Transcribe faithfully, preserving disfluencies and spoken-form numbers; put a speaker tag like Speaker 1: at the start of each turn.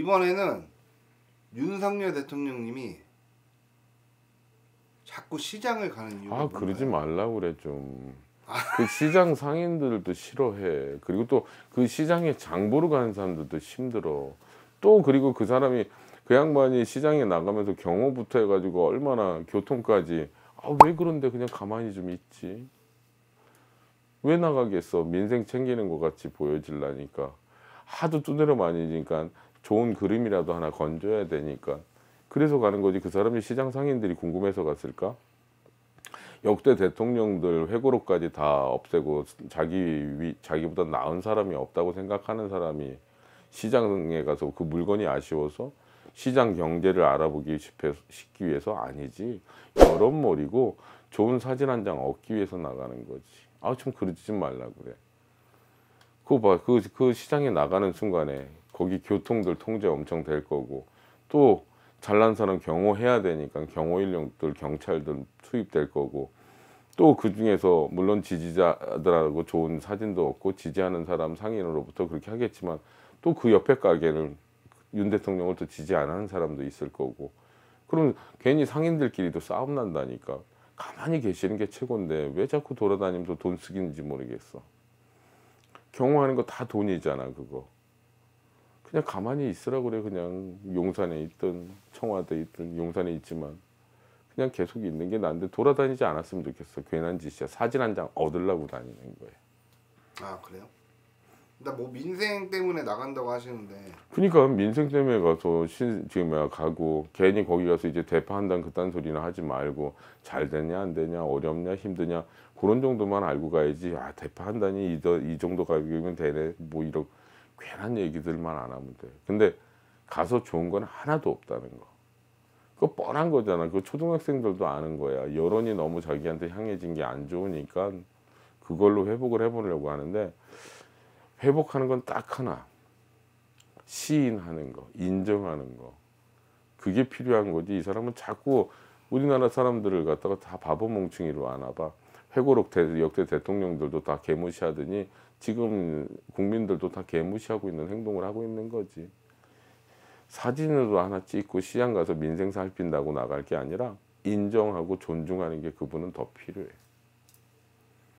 Speaker 1: 이번에는 윤석열 대통령님이 자꾸 시장을 가는 이유가
Speaker 2: 아
Speaker 1: 뭔가요?
Speaker 2: 그러지 말라고 그래 좀. 그 시장 상인들도 싫어해. 그리고 또 그 시장에 장 보러 가는 사람들도 힘들어. 또 그리고 그 사람이 그 양반이 시장에 나가면서 경호부터 해가지고 얼마나 교통까지 아 왜 그런데 그냥 가만히 좀 있지. 왜 나가겠어. 민생 챙기는 것 같이 보여질라니까. 하도 두드려 맞으니까 좋은 그림이라도 하나 건져야 되니까. 그래서 가는 거지. 그 사람이 시장 상인들이 궁금해서 갔을까? 역대 대통령들 회고록까지 다 없애고 자기 위, 자기보다 나은 사람이 없다고 생각하는 사람이 시장에 가서 그 물건이 아쉬워서 시장 경제를 알아보기 쉽기 위해서 아니지. 여론몰이고 좋은 사진 한 장 얻기 위해서 나가는 거지. 아 좀 그러지 좀 말라 그래. 그거 봐. 그, 그 시장에 나가는 순간에 거기 교통들 통제 엄청 될 거고 또 잘난 사람 경호해야 되니까 경호 인력들 경찰들 투입될 거고 또 그 중에서 물론 지지자들하고 좋은 사진도 없고 지지하는 사람 상인으로부터 그렇게 하겠지만 또 그 옆에 가게는 윤 대통령을 또 지지 안 하는 사람도 있을 거고 그럼 괜히 상인들끼리도 싸움 난다니까. 가만히 계시는 게 최고인데 왜 자꾸 돌아다니면서 돈 쓰기는지 모르겠어. 경호하는 거 다 돈이잖아 그거. 그냥 가만히 있으라고 그래. 그냥 용산에 있든 청와대에 있든 용산에 있지만 그냥 계속 있는 게 나은데 돌아다니지 않았으면 좋겠어. 괜한 짓이야. 사진 한 장 얻으려고 다니는 거예요.
Speaker 1: 아 그래요? 근데 뭐 민생 때문에 나간다고 하시는데
Speaker 2: 그러니까 민생 때문에 가서 신, 지금 내가 가고 괜히 거기 가서 이제 대파한다는 그딴 소리나 하지 말고 잘 되냐 안 되냐 어렵냐 힘드냐 그런 정도만 알고 가야지. 아 대파한다니 이, 이 정도 가격이면 되네 뭐 이런 괜한 얘기들만 안 하면 돼. 근데 가서 좋은 건 하나도 없다는 거. 그거 뻔한 거잖아. 그거 초등학생들도 아는 거야. 여론이 너무 자기한테 향해진 게 안 좋으니까 그걸로 회복을 해보려고 하는데 회복하는 건 딱 하나. 시인하는 거, 인정하는 거. 그게 필요한 거지. 이 사람은 자꾸 우리나라 사람들을 갖다가 다 바보 멍충이로 아나 봐. 회고록 대, 역대 대통령들도 다 개무시하더니 지금 국민들도 다 개무시하고 있는 행동을 하고 있는 거지. 사진으로 하나 찍고 시장 가서 민생 살핀다고 나갈 게 아니라 인정하고 존중하는 게 그분은 더 필요해.